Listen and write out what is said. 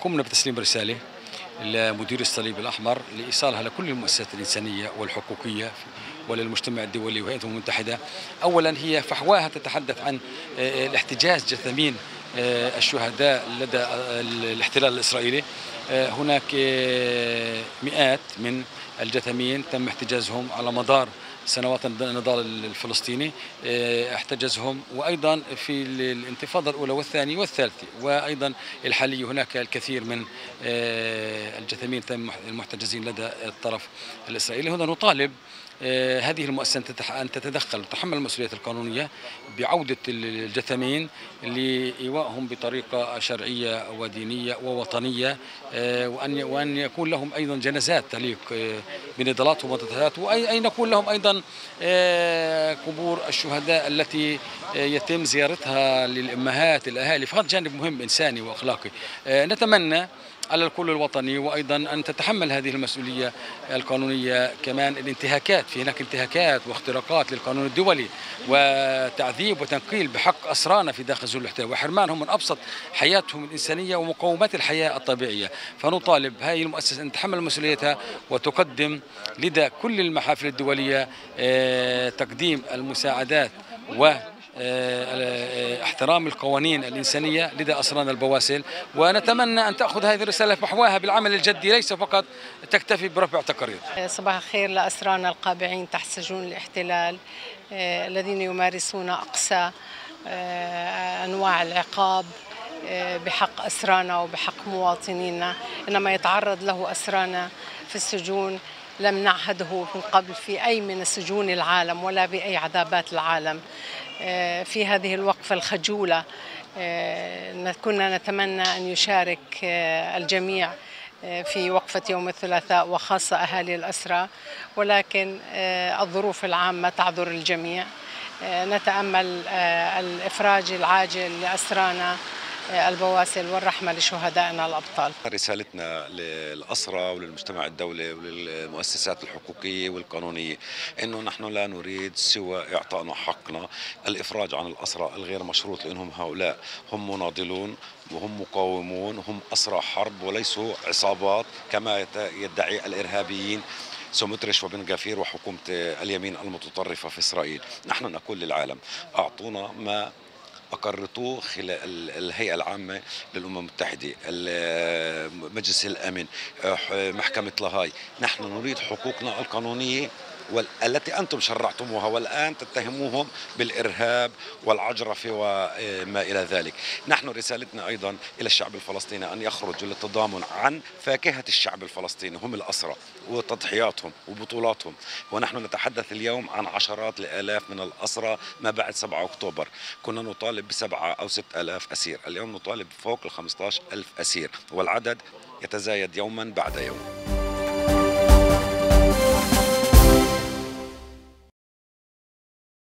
قمنا بتسليم رسالة لمدير الصليب الأحمر لإيصالها لكل المؤسسات الإنسانية والحقوقية وللمجتمع الدولي وهيئة الأمم المتحدة. أولا هي فحواها تتحدث عن الاحتجاز جثامين الشهداء لدى الاحتلال الإسرائيلي. هناك مئات من الجثامين تم احتجازهم على مدار سنوات النضال الفلسطيني، احتجزهم، وأيضا في الانتفاضة الأولى والثانية والثالثة وأيضا الحالية هناك الكثير من الجثامين تم المحتجزين لدى الطرف الإسرائيلي. هنا نطالب هذه المؤسسة أن تتدخل وتتحمل المسؤولية القانونية بعودة الجثامين لإيوائهم بطريقة شرعية ودينية ووطنية، وأن يكون لهم أيضا جنازات تليق بنضالاتهم وتضحياتهم، وأن يكون لهم أيضا قبور الشهداء التي يتم زيارتها للأمهات الأهالي، فهذا جانب مهم إنساني وأخلاقي. نتمنى على الكل الوطني وأيضا أن تتحمل هذه المسؤولية القانونية كمان الانتهاكات، في هناك انتهاكات واختراقات للقانون الدولي وتعذيب وتنقيل بحق أسرانا في داخل سجون الاحتلال وحرمانهم من أبسط حياتهم الإنسانية ومقومات الحياة الطبيعية. فنطالب هذه المؤسسة أن تتحمل مسؤوليتها وتقدم لدى كل المحافل الدولية تقديم المساعدات و احترام القوانين الإنسانية لدى أسرانا البواسل. ونتمنى أن تأخذ هذه الرسالة فحواها بالعمل الجدي، ليس فقط تكتفي برفع تقارير. صباح الخير لأسرانا القابعين تحت سجون الاحتلال الذين يمارسون أقسى أنواع العقاب بحق أسرانا وبحق مواطنينا. إنما يتعرض له أسرانا في السجون لم نعهده من قبل في أي من السجون العالم ولا بأي عذابات العالم. في هذه الوقفة الخجولة كنا نتمنى أن يشارك الجميع في وقفة يوم الثلاثاء وخاصة أهالي الأسرى، ولكن الظروف العامة تعذر الجميع. نتأمل الإفراج العاجل لأسرانا البواسل والرحمة لشهدائنا الأبطال. رسالتنا للأسرى وللمجتمع الدولي وللمؤسسات الحقوقية والقانونية إنه نحن لا نريد سوى إعطائنا حقنا، الإفراج عن الأسرى الغير مشروط، لأنهم هؤلاء هم مناضلون وهم مقاومون، هم أسرى حرب وليسوا عصابات كما يدعي الإرهابيين سموتريش وبن غفير وحكومة اليمين المتطرفة في إسرائيل. نحن نقول للعالم أعطونا ما أقرته خلال الهيئة العامة للأمم المتحدة، مجلس الأمن، محكمة لاهاي. نحن نريد حقوقنا القانونية التي أنتم شرعتموها والآن تتهموهم بالإرهاب والعجرفة وما إلى ذلك. نحن رسالتنا أيضا إلى الشعب الفلسطيني أن يخرجوا للتضامن عن فاكهة الشعب الفلسطيني هم الأسرى وتضحياتهم وبطولاتهم. ونحن نتحدث اليوم عن عشرات الآلاف من الأسرى ما بعد 7 أكتوبر. كنا نطالب ب7 أو 6,000 أسير، اليوم نطالب فوق ال15,000 أسير، والعدد يتزايد يوما بعد يوم.